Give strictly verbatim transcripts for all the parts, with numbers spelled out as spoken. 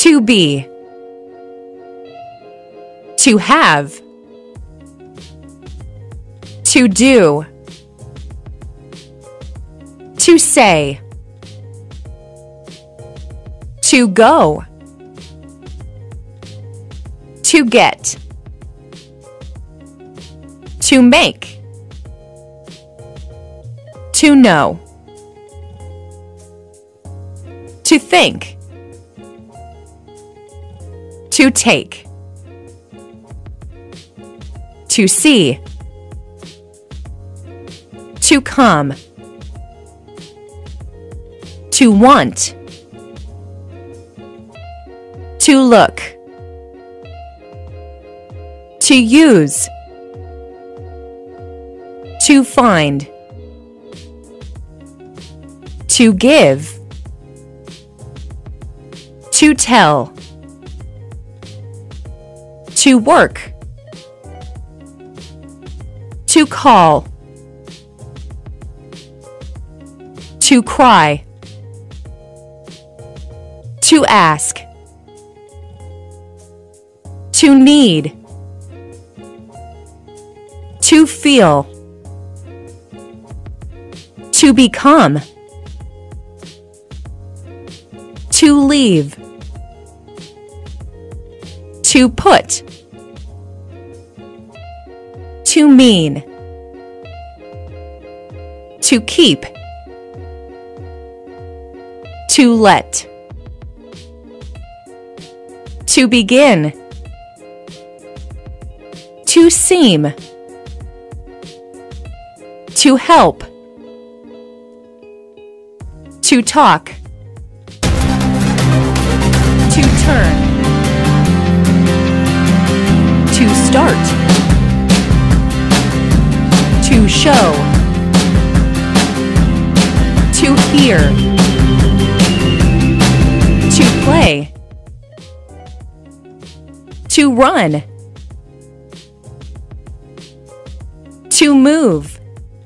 To be. To have. To do. To say. To go. To get. To make. To know. To think. To take. To see. To come. To want. To look. To use. To find. To give. To tell. To work. To call. To cry. To ask. To need. To feel. To become. To leave. To put. To mean. To keep. To let. To begin. To seem. To help. To talk. To turn. To start. To show. To hear. To play. To run. To move.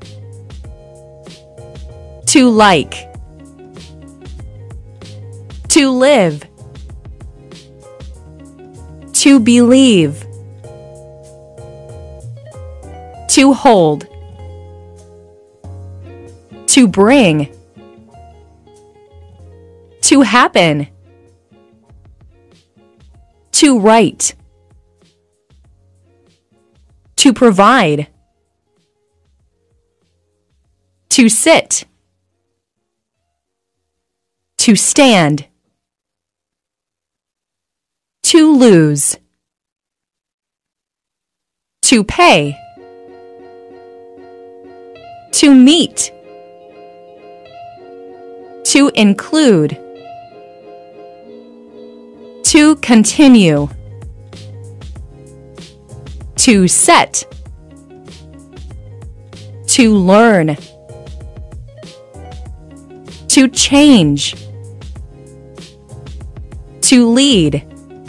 To like. To live. To believe. To hold. To bring. To happen. To write. To provide. To sit. To stand. To lose. To pay. To meet. To include. To continue. To set. To learn. To change. To lead.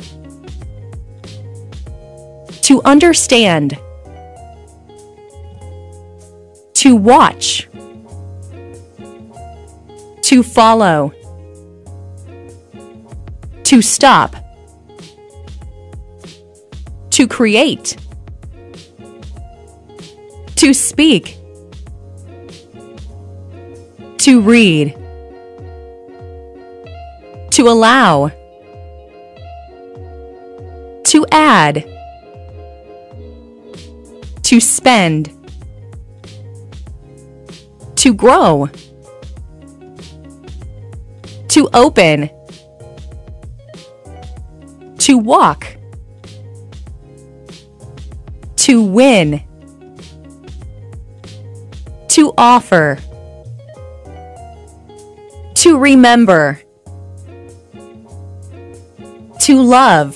To understand. To watch. To follow. To stop. To create. To speak. To read. To allow. To add. To spend. To grow. To open. To walk. To win. To offer. To remember. To love.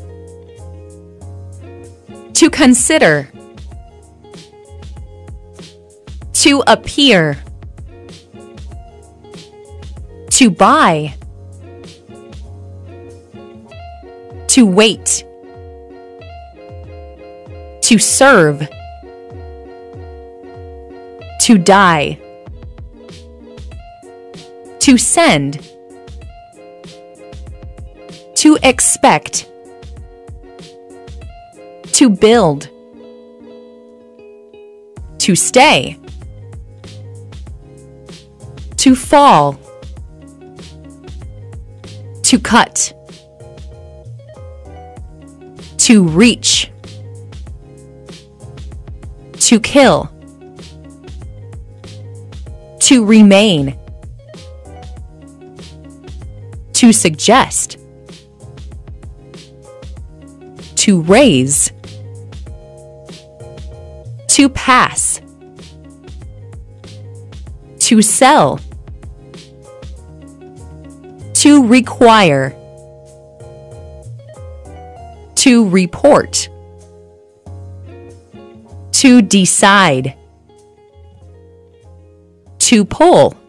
To consider. To appear. To buy. To wait. To serve. To die. To send. To expect. To build. To stay. To fall. To cut. To reach. To kill. To remain. To suggest. To raise. To pass. To sell. To require. To report. To decide. To pull.